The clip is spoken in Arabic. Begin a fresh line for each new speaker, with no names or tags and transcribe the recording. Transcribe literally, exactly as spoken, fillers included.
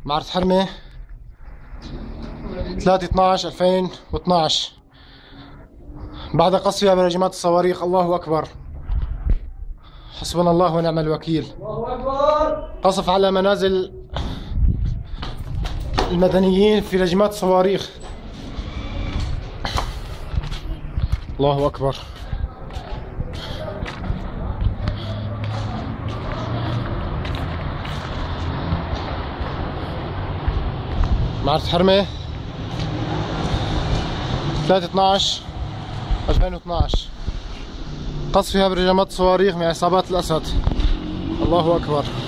معرة حرمة ثلاثة اثناعش ألفين واثناعش. بعد قصفها برجمات الصواريخ. الله أكبر، حسبنا الله ونعم الوكيل.
الله أكبر.
قصف على منازل المدنيين في رجمات صواريخ. الله أكبر. معرة حرمة ثلاثة اثناعش ألفين واثناعش. قصفها برجمات صواريخ من عصابات الأسد. الله أكبر.